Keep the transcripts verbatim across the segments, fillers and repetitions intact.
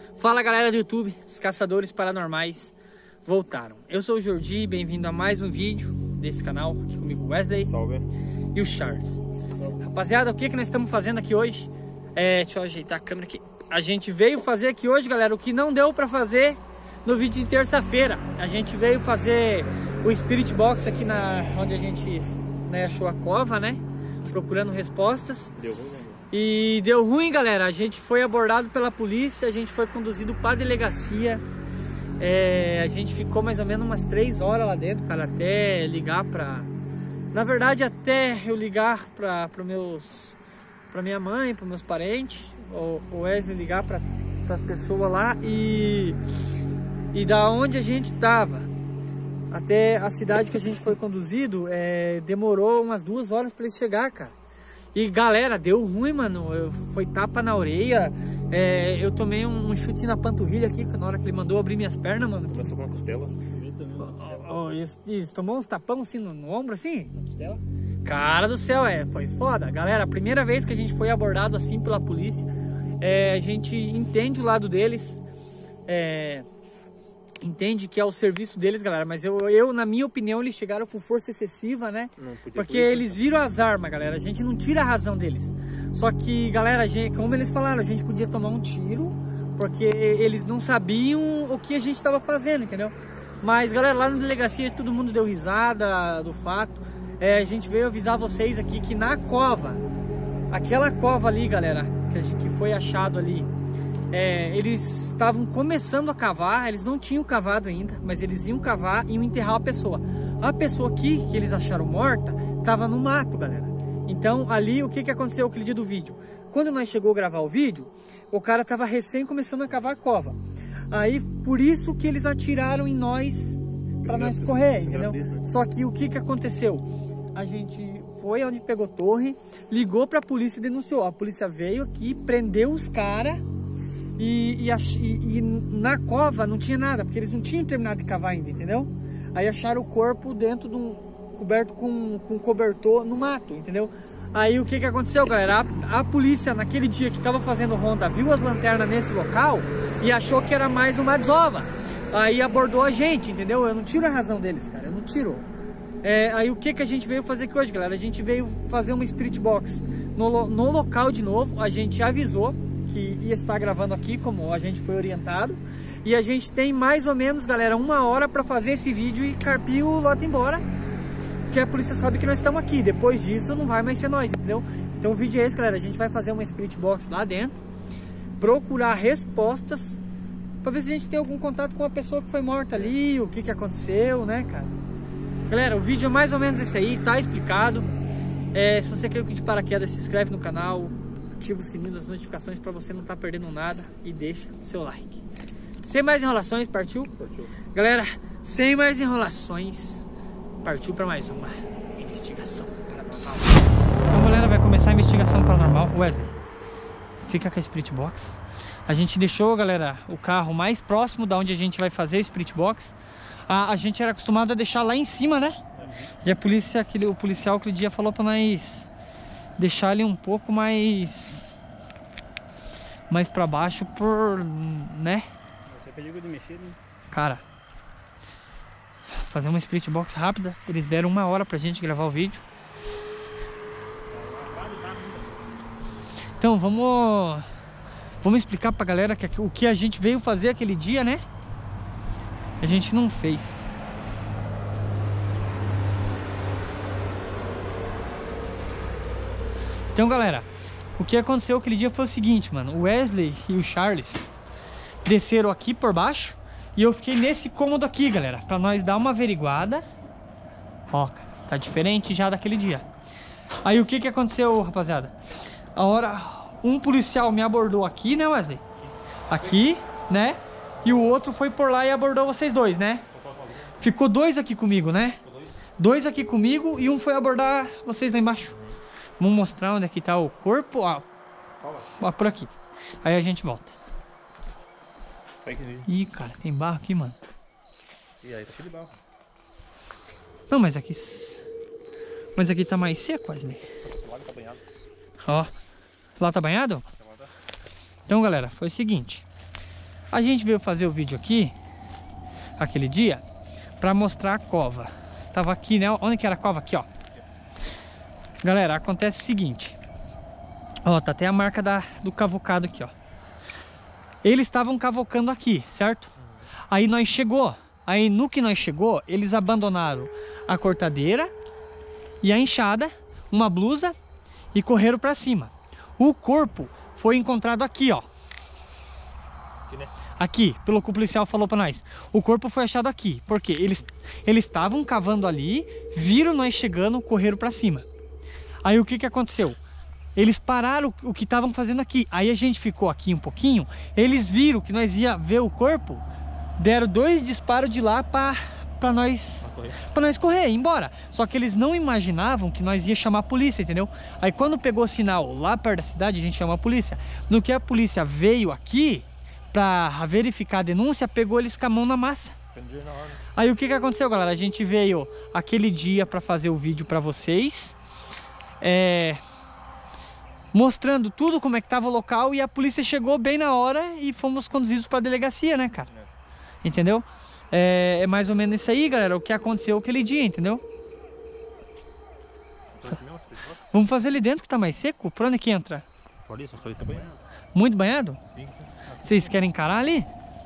Fala galera do YouTube, os caçadores paranormais voltaram. Eu sou o Jordi, bem-vindo a mais um vídeo desse canal, aqui comigo o Wesley. Salve. E o Charles. Rapaziada, o que, que nós estamos fazendo aqui hoje? É, deixa eu ajeitar a câmera aqui. A gente veio fazer aqui hoje, galera, o que não deu pra fazer no vídeo de terça-feira. A gente veio fazer o Spirit Box aqui na, onde a gente né, achou a cova, né? Procurando respostas. Deu ruim, né? E deu ruim, galera. A gente foi abordado pela polícia, a gente foi conduzido para a delegacia. É, a gente ficou mais ou menos umas três horas lá dentro, cara, até ligar pra... Na verdade, até eu ligar pra, pra, meus, pra minha mãe, para meus parentes, o Wesley ligar para as pessoas lá e... E da onde a gente tava até a cidade que a gente foi conduzido, é, demorou umas duas horas para ele chegar, cara. E galera, deu ruim, mano. Eu, foi tapa na orelha. É, eu tomei um, um chute na panturrilha aqui, na hora que ele mandou abrir minhas pernas, mano. Começou com a costela. Oh, oh, isso, isso, tomou uns tapão assim no, no ombro, assim? Na costela? Cara do céu, é, foi foda. Galera, a primeira vez que a gente foi abordado assim pela polícia, é, a gente entende o lado deles. É... Entende que é o serviço deles, galera, mas eu, eu, na minha opinião, eles chegaram com força excessiva, né? Não podia. Porque eles viram as armas, galera, a gente não tira a razão deles. Só que, galera, a gente, como eles falaram, a gente podia tomar um tiro, porque eles não sabiam o que a gente estava fazendo, entendeu? Mas, galera, lá na delegacia todo mundo deu risada do fato. É, a gente veio avisar vocês aqui que na cova, aquela cova ali, galera, que, a gente, que foi achado ali, É, eles estavam começando a cavar, eles não tinham cavado ainda, mas eles iam cavar e iam enterrar a pessoa. A pessoa aqui, que eles acharam morta, estava no mato, galera. Então, ali, o que, que aconteceu aquele dia do vídeo? Quando nós chegou a gravar o vídeo, o cara estava recém começando a cavar a cova. Aí, por isso que eles atiraram em nós, para nós correr, entendeu? Só que o que, que aconteceu? A gente foi onde pegou torre, ligou para a polícia e denunciou. A polícia veio aqui, prendeu os caras. E, e, e, e na cova não tinha nada, porque eles não tinham terminado de cavar ainda, entendeu? Aí acharam o corpo dentro de um coberto com, com cobertor no mato, entendeu? Aí o que que aconteceu, galera? A, a polícia naquele dia que tava fazendo ronda viu as lanternas nesse local e achou que era mais uma desova. Aí abordou a gente, entendeu? Eu não tiro a razão deles, cara, eu não tiro. É, aí o que que a gente veio fazer aqui hoje, galera? A gente veio fazer uma Spirit Box no, no local de novo, a gente avisou que ia estar gravando aqui, como a gente foi orientado. E a gente tem mais ou menos, galera, uma hora para fazer esse vídeo e carpir o lote embora. Porque a polícia sabe que nós estamos aqui. Depois disso não vai mais ser nós, entendeu? Então o vídeo é esse, galera. A gente vai fazer uma Spirit Box lá dentro, procurar respostas para ver se a gente tem algum contato com a pessoa que foi morta ali, o que que aconteceu, né, cara? Galera, o vídeo é mais ou menos esse aí, tá explicado. É, se você quer de paraquedas, se inscreve no canal, ativa o sininho das notificações para você não estar tá perdendo nada e deixa seu like. Sem mais enrolações, partiu? Partiu. Galera, sem mais enrolações, partiu para mais uma investigação paranormal. Então, galera, vai começar a investigação paranormal. Wesley, fica com a Spirit Box. A gente deixou, galera, o carro mais próximo da onde a gente vai fazer a Spirit Box. A, a gente era acostumado a deixar lá em cima, né? Uhum. E a polícia, aquele, o policial aquele dia falou para nós deixar ele um pouco mais mais para baixo por, né? Tem perigo de mexer, né? Cara, fazer uma Spirit Box rápida. Eles deram uma hora pra gente gravar o vídeo. Então vamos vamos explicar pra galera que o que a gente veio fazer aquele dia, né? A gente não fez. Então, galera, o que aconteceu aquele dia foi o seguinte, mano. O Wesley e o Charles desceram aqui por baixo e eu fiquei nesse cômodo aqui, galera, pra nós dar uma averiguada. Ó, cara, tá diferente já daquele dia. Aí o que que aconteceu, rapaziada? A hora, um policial me abordou aqui, né, Wesley? Aqui, né? E o outro foi por lá e abordou vocês dois, né? Ficou dois aqui comigo, né? Dois aqui comigo e um foi abordar vocês lá embaixo. Vamos mostrar onde é que tá o corpo. Ó, ó, por aqui. Aí a gente volta. Ih, cara, tem barro aqui, mano. E aí, tá cheio de barro. Não, mas aqui... Mas aqui tá mais seco, Wesley. Lá tá banhado. Ó. Lá tá banhado? Então, galera, foi o seguinte. A gente veio fazer o vídeo aqui, aquele dia, pra mostrar a cova. Tava aqui, né? Onde que era a cova? Aqui, ó. Galera, acontece o seguinte. Ó, tá até a marca da, do cavocado aqui, ó. Eles estavam cavocando aqui, certo? Aí nós chegou. Aí no que nós chegou, eles abandonaram a cortadeira e a enxada, uma blusa e correram pra cima. O corpo foi encontrado aqui, ó. Aqui, né? Aqui, pelo que o policial falou pra nós. O corpo foi achado aqui. Porque eles eles estavam cavando ali, viram nós chegando, correram pra cima. Aí o que que aconteceu? Eles pararam o que estavam fazendo aqui. Aí a gente ficou aqui um pouquinho. Eles viram que nós ia ver o corpo. Deram dois disparos de lá pra, pra nós pra nós correr, ir embora. Só que eles não imaginavam que nós ia chamar a polícia, entendeu? Aí quando pegou sinal lá perto da cidade, a gente chamou a polícia. No que a polícia veio aqui pra verificar a denúncia, pegou eles com a mão na massa. Aí o que que aconteceu, galera? A gente veio aquele dia pra fazer o vídeo pra vocês. É... mostrando tudo como é que tava o local, e a polícia chegou bem na hora e fomos conduzidos para a delegacia, né, cara? É. Entendeu? É, é mais ou menos isso aí, galera, o que aconteceu aquele dia, entendeu? Vamos fazer ali dentro que tá mais seco? Por onde que entra? Por isso, só tá banhado. Muito banhado? Sim. Vocês querem encarar ali?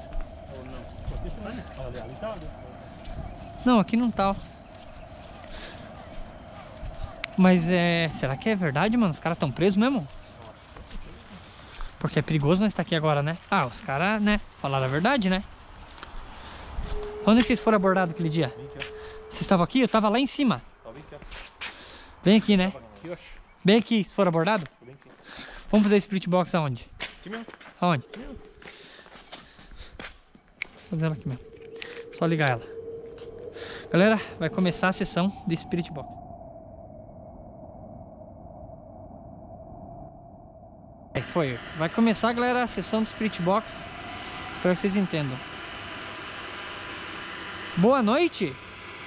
Não, aqui não tá, ó. Mas é... será que é verdade, mano? Os caras estão presos mesmo? Porque é perigoso nós estar aqui agora, né? Ah, os caras, né? Falaram a verdade, né? Onde que vocês foram abordados aquele dia? Vocês estavam aqui? Eu tava lá em cima. Bem aqui, né? Bem aqui, vocês foram abordados? Vamos fazer Spirit Box aonde? Aqui mesmo. Aonde? Fazendo aqui mesmo. Só ligar ela. Galera, vai começar a sessão de Spirit Box. Foi. Vai começar, galera, a sessão do Spirit Box. Espero que vocês entendam. Boa noite.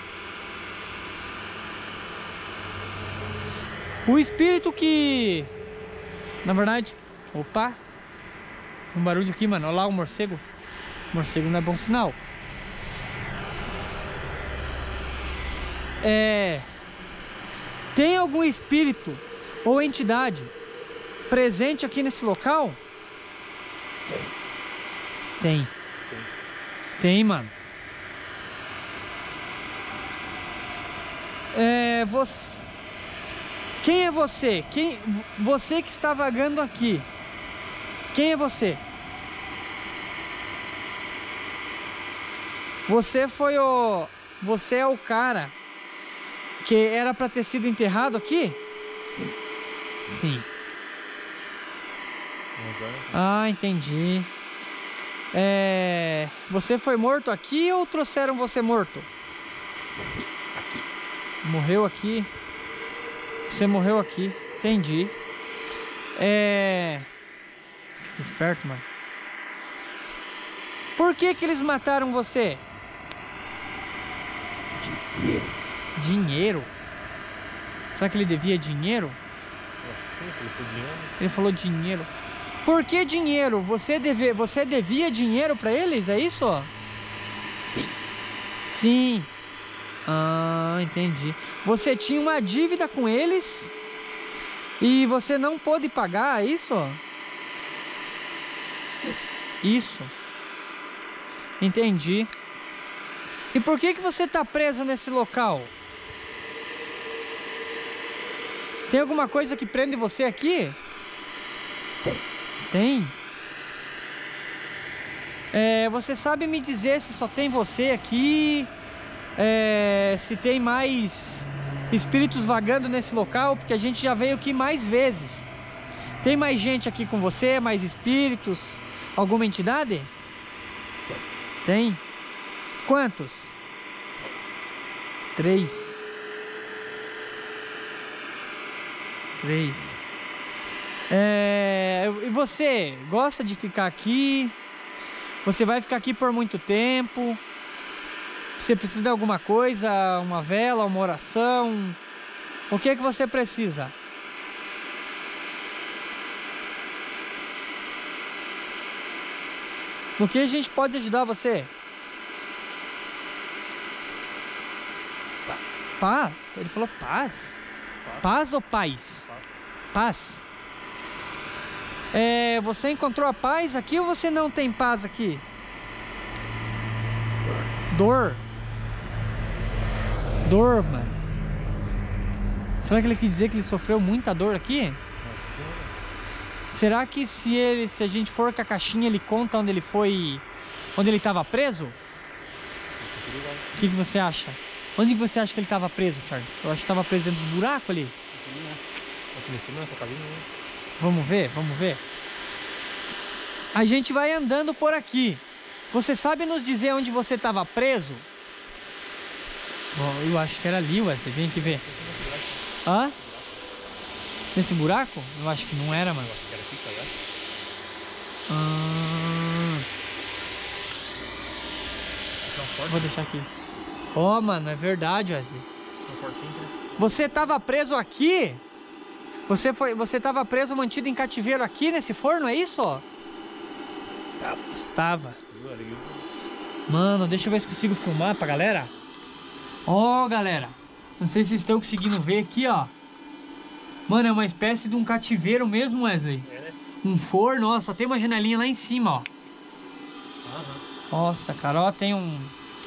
O espírito que... na verdade... Opa! Um barulho aqui, mano. Olha lá o morcego. Morcego não é bom sinal. É... tem algum espírito ou entidade presente aqui nesse local? Tem. Tem. Tem, Tem mano. É, você... Quem é você? Quem... Você que está vagando aqui. Quem é você? Você foi o... Você é o cara que era para ter sido enterrado aqui? Sim. Sim. Ah, entendi. É... Você foi morto aqui ou trouxeram você morto? Aqui. Morreu aqui? Você morreu aqui. Entendi. É... Fica esperto, mano. Por que que eles mataram você? Dinheiro. Dinheiro? Será que ele devia dinheiro? Ele falou dinheiro. Por que dinheiro? Você, deve, você devia dinheiro pra eles, é isso? Sim. Sim. Ah, entendi. Você tinha uma dívida com eles e você não pôde pagar, é isso? Isso. Isso. Entendi. E por que que você tá preso nesse local? Tem alguma coisa que prende você aqui? Tem. Tem? É, você sabe me dizer se só tem você aqui? É, se tem mais espíritos vagando nesse local? Porque a gente já veio aqui mais vezes. Tem mais gente aqui com você? Mais espíritos? Alguma entidade? Tem. Tem? Quantos? Três. Três. É, e você gosta de ficar aqui? Você vai ficar aqui por muito tempo? Você precisa de alguma coisa? Uma vela, uma oração? O que é que você precisa? No que a gente pode ajudar você? Paz. Paz? Ele falou paz? Paz, Paz ou paz? paz. Paz. É, você encontrou a paz aqui ou você não tem paz aqui? Dor. Dor, mano. Será que ele quis dizer que ele sofreu muita dor aqui? Será que se ele, se a gente for com a caixinha, ele conta onde ele foi, onde ele estava preso? O que, que você acha? Onde que você acha que ele estava preso, Charles? Eu acho que estava preso dentro dos buracos ali. Vamos ver, vamos ver. A gente vai andando por aqui. Você sabe nos dizer onde você estava preso? Oh, eu acho que era ali, Wesley. Vem aqui ver. Hã? Nesse buraco? Eu acho que não era, mano. Hum... Vou deixar aqui. Ó, oh, mano, é verdade, Wesley. Você tava preso aqui? Você foi, você tava preso, mantido em cativeiro aqui nesse forno, é isso? Tava. Estava. Mano, deixa eu ver se consigo filmar pra galera. Ó, oh, galera. Não sei se vocês estão conseguindo ver aqui, ó. Mano, é uma espécie de um cativeiro mesmo, Wesley. É, né? Um forno, ó. Só tem uma janelinha lá em cima, ó. Aham. Nossa, cara, ó, tem um...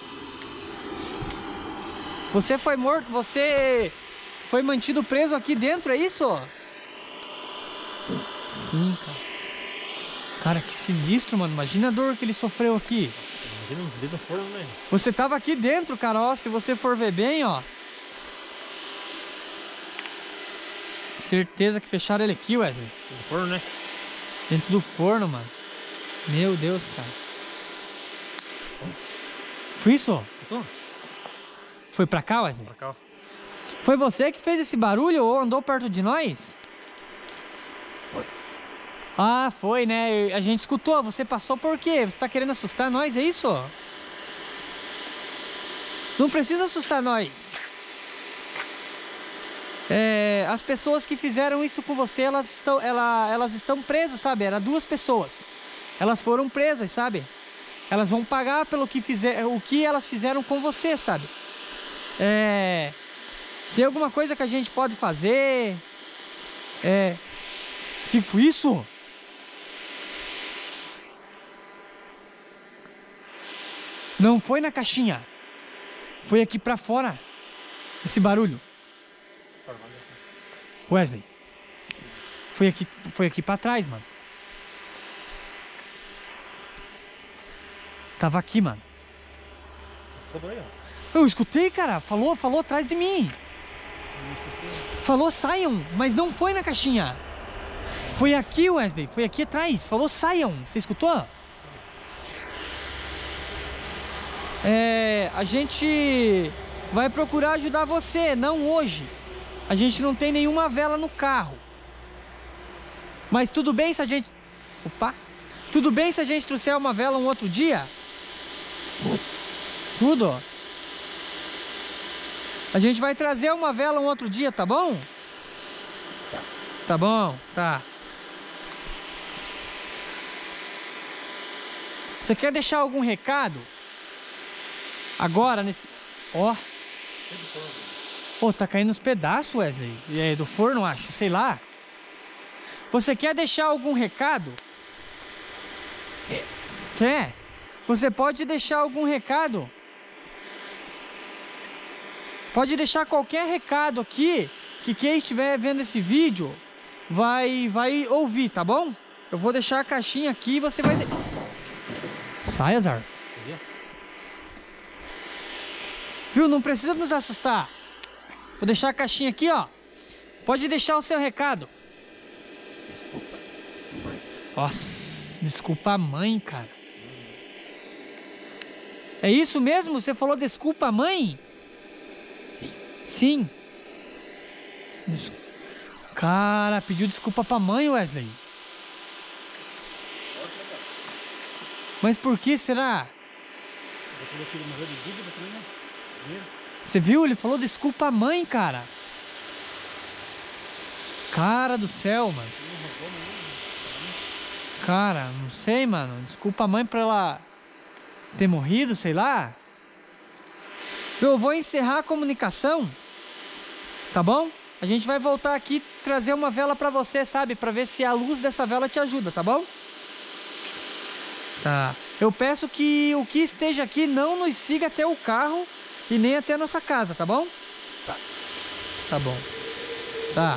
Você foi morto, você foi mantido preso aqui dentro, é isso? Sim. Sim, cara. Cara, que sinistro, mano. Imagina a dor que ele sofreu aqui. Imagina dentro do forno, né? Você tava aqui dentro, cara, ó. Se você for ver bem, ó. Certeza que fecharam ele aqui, Wesley. Dentro do forno, né? Dentro do forno, mano. Meu Deus, cara. Foi isso? Tô? Foi pra cá, Wesley? Pra cá, ó. Foi você que fez esse barulho ou andou perto de nós? Foi. Ah, foi, né? A gente escutou. Você passou por quê? Você tá querendo assustar nós, é isso? Não precisa assustar nós. É, as pessoas que fizeram isso com você, elas estão, ela, elas estão presas, sabe? Eram duas pessoas. Elas foram presas, sabe? Elas vão pagar pelo que fizer, o que elas fizeram com você, sabe? É... Tem alguma coisa que a gente pode fazer? É... Que foi isso? Não foi na caixinha. Foi aqui pra fora. Esse barulho. Wesley. Foi aqui, foi aqui pra trás, mano. Tava aqui, mano. Eu escutei, cara. Falou, falou atrás de mim. Falou, saiam. Mas não foi na caixinha. Foi aqui, Wesley. Foi aqui atrás. Falou, saiam. Você escutou? É... A gente vai procurar ajudar você. Não hoje. A gente não tem nenhuma vela no carro. Mas tudo bem se a gente... Opa! Tudo bem se a gente trouxer uma vela um outro dia? Tudo? A gente vai trazer uma vela um outro dia, tá bom? Tá. Tá bom? Tá. Você quer deixar algum recado? Agora, nesse... Ó. Pô, tá caindo os pedaços, Wesley. É, do forno, acho. Sei lá. Você quer deixar algum recado? Quer. Quer? Você pode deixar algum recado? Pode deixar qualquer recado aqui, que quem estiver vendo esse vídeo vai, vai ouvir, tá bom? Eu vou deixar a caixinha aqui e você vai... De... Sai, Azar. Viu? Não precisa nos assustar. Vou deixar a caixinha aqui, ó. Pode deixar o seu recado. Desculpa, mãe. Nossa, desculpa a mãe, cara. É isso mesmo? Você falou desculpa a mãe? Sim. Sim. Des... Cara, pediu desculpa pra mãe, Wesley. Mas por que será? Você viu? Ele falou desculpa a mãe, cara. Cara do céu, mano. Cara, não sei, mano. Desculpa a mãe pra ela ter morrido, sei lá. Eu vou encerrar a comunicação, tá bom? A gente vai voltar aqui e trazer uma vela pra você, sabe? Pra ver se a luz dessa vela te ajuda, tá bom? Tá. Eu peço que o que esteja aqui não nos siga até o carro e nem até a nossa casa, tá bom? Tá. Tá bom. Tá.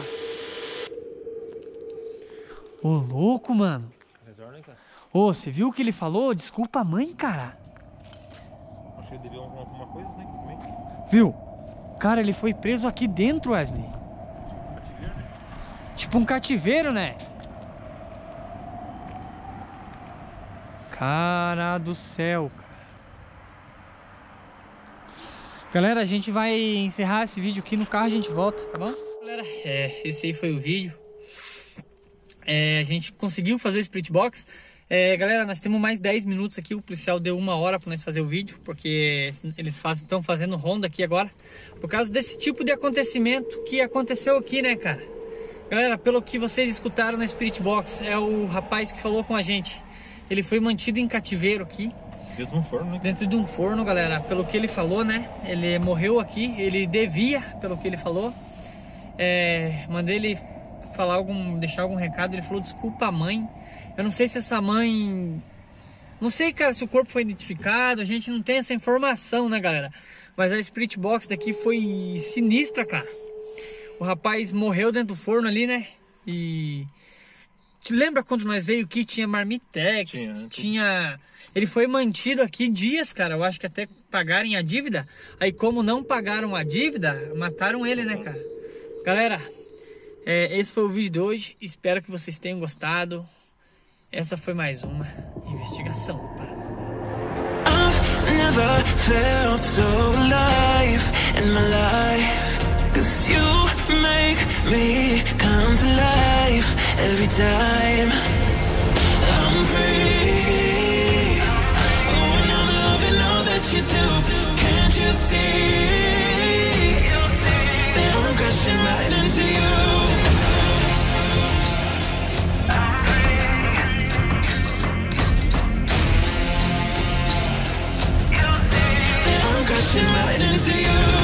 Ô, louco, mano. Ô, você viu o que ele falou? Desculpa a mãe, cara. Acho que ele devia alguma, alguma coisa, né? Também. Viu? Cara, ele foi preso aqui dentro, Wesley. Cativeiro, né? Tipo um cativeiro, né? Cara do céu, cara. Galera, a gente vai encerrar esse vídeo aqui no carro, a gente volta, tá bom? Galera, é, esse aí foi o vídeo. É, a gente conseguiu fazer o split box. É, galera, nós temos mais dez minutos aqui. O policial deu uma hora para nós fazer o vídeo, porque eles estão fazendo ronda aqui agora, por causa desse tipo de acontecimento que aconteceu aqui, né, cara? Galera, pelo que vocês escutaram na Spirit Box, é o rapaz que falou com a gente. Ele foi mantido em cativeiro aqui. Dentro de um forno, né? Dentro de um forno, galera. Pelo que ele falou, né? Ele morreu aqui. Ele devia, pelo que ele falou. É, mandei ele falar algum, deixar algum recado. Ele falou desculpa a mãe. Eu não sei se essa mãe... Não sei, cara, se o corpo foi identificado. A gente não tem essa informação, né, galera? Mas a Spirit Box daqui foi sinistra, cara. O rapaz morreu dentro do forno ali, né? E... Te lembra quando nós veio aqui? Tinha marmitex, tinha... tinha... Ele foi mantido aqui dias, cara. Eu acho que até pagarem a dívida. Aí como não pagaram a dívida, mataram ele, né, cara? Galera, é, esse foi o vídeo de hoje. Espero que vocês tenham gostado. Essa foi mais uma investigação paranormal. I've never felt so alive in my life. 'Cause you make me come to life every time I'm free. Oh, and I'm loving all that you do. Can't you see that I'm crashing right into you? That I'm crashing right into you.